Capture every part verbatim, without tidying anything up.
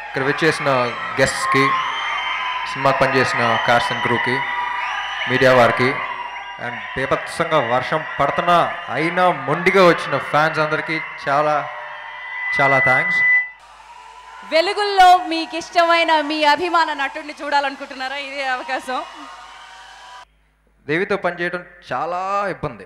ఇక్కడ వచ్చేసిన గెస్ట్స్కి, సినిమాకి పనిచేసిన కాస్ట్ అండ్ క్రూకి, మీడియా వారికి, అండ్ బీభత్సంగా వర్షం పడుతున్నా అయినా మొండిగా వచ్చిన ఫ్యాన్స్ అందరికీ చాలా చాలా థ్యాంక్స్. వెలుగుల్లో మీకు ఇష్టమైన మీ అభిమాన నటుడిని చూడాలనుకుంటున్నారా? ఇదే అవకాశం. దేవితో పనిచేయడం చాలా ఇబ్బంది.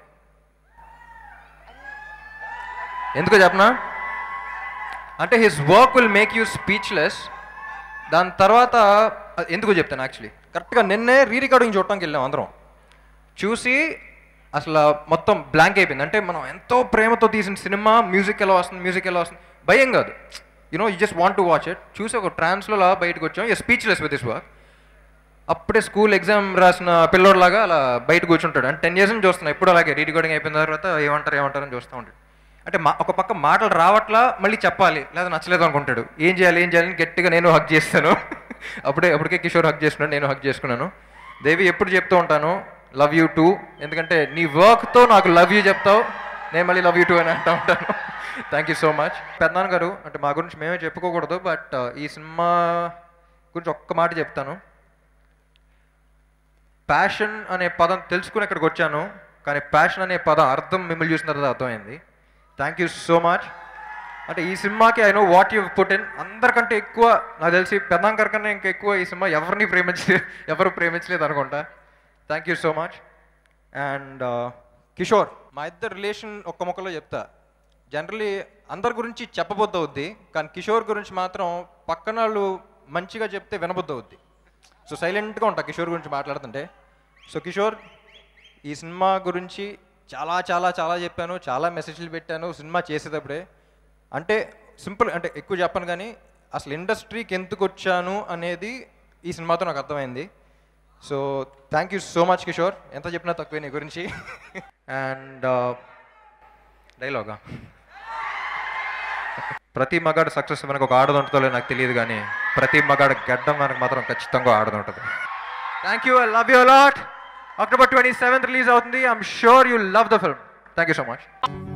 ఎందుకో చెప్పనా, అంటే his work will make you speechless. దాని తర్వాత ఎందుకో చెప్తాను. యాక్చువల్లీ కరెక్ట్గా నిన్నే రీ రికార్డింగ్ చూడటానికి వెళ్ళాం అందరం. చూసి అసలు మొత్తం బ్లాంక్ అయిపోయింది. అంటే మనం ఎంతో ప్రేమతో తీసిన సినిమా మ్యూజిక్ ఎలా వస్తుంది మ్యూజిక్ ఎలా వస్తుంది భయం కాదు, you know you just want to watch it. చూసి ఒక ట్రాన్స్లో అలా బయటకు వచ్చాం. You speechless with this work. అప్పుడే స్కూల్ ఎగ్జామ్ రాసిన పిల్లోడ్లాగా అలా బయట కూర్చుంటాడు. అంటే టెన్ ఇయర్స్ నుంచి చూస్తున్నాను ఎప్పుడు అలాగే. రీ రికార్డింగ్ అయిపోయిన తర్వాత ఏమంటారు ఏమంటారని చూస్తూ ఉంటాడు. అంటే మా ఒక పక్క మాటలు రావట్లా, మళ్ళీ చెప్పాలి, లేదా నచ్చలేదు అనుకుంటాడు. ఏం చేయాలి ఏం చేయాలని గట్టిగా నేను హక్ చేస్తాను. అప్పుడే అప్పటికే కిషోర్ హక్ చేసుకున్నాను, నేను హక్ చేసుకున్నాను. దేవి ఎప్పుడు చెప్తూ ఉంటాను లవ్ యూ టూ, ఎందుకంటే నీ వర్క్తో నాకు లవ్ యూ చెప్తావు, నేను మళ్ళీ లవ్ యూ టూ అని అంటూ ఉంటాను. Thank you so much. పెద్దనాన్న గారు, అంటే మా గురించి మేమే చెప్పుకోకూడదు, బట్ ఈ సినిమా గురించి ఒక్క మాట చెప్తాను. ప్యాషన్ అనే పదం తెలుసుకుని ఇక్కడికి వచ్చాను, కానీ ప్యాషన్ అనే పదం అర్థం మిమ్మల్ని చూసిన తర్వాత అర్థమైంది. Thank you so much. అంటే ఈ సినిమాకి I know what you put in. అందరికంటే ఎక్కువ నాకు తెలిసి పెద్దాంకర్ కన్నా ఇంకా ఎక్కువ ఈ సినిమా ఎవరిని ప్రేమించలేదు, ఎవరు ప్రేమించలేదు అనుకుంటా. Thank you so much. And Kishore, మా ఇద్దరు రిలేషన్ ఒక్క మొక్కలో చెప్తా. జనరలీ అందరి గురించి చెప్పబుద్ధి అవుద్ది, కానీ కిషోర్ గురించి మాత్రం పక్కన వాళ్ళు మంచిగా చెప్తే వినబుద్ధి అవుద్ది. సో సైలెంట్గా ఉంటా కిషోర్ గురించి మాట్లాడుతుంటే. సో కిషోర్, ఈ సినిమా గురించి చాలా చాలా చాలా చెప్పాను, చాలా మెసేజ్లు పెట్టాను సినిమా చేసేటప్పుడే. అంటే సింపుల్, అంటే ఎక్కువ చెప్పను, కానీ అసలు ఇండస్ట్రీకి ఎందుకు వచ్చాను అనేది ఈ సినిమాతో నాకు అర్థమైంది. So thank you so much Kishore. ఎంత చెప్పినా తక్కువే నీ గురించి. అండ్ డైలాగా, ప్రతి మగాడు సక్సెస్ వెనక ఒక ఆడది ఉంటుందో నాకు తెలియదు, కానీ ప్రతి మగాడు గడ్డం వెనక మాత్రం ఖచ్చితంగా ఆడది ఉంటుంది. Thank you, I love you a lot. October twenty seventh release అవుతుంది. I'm sure you love the film. Thank you so much.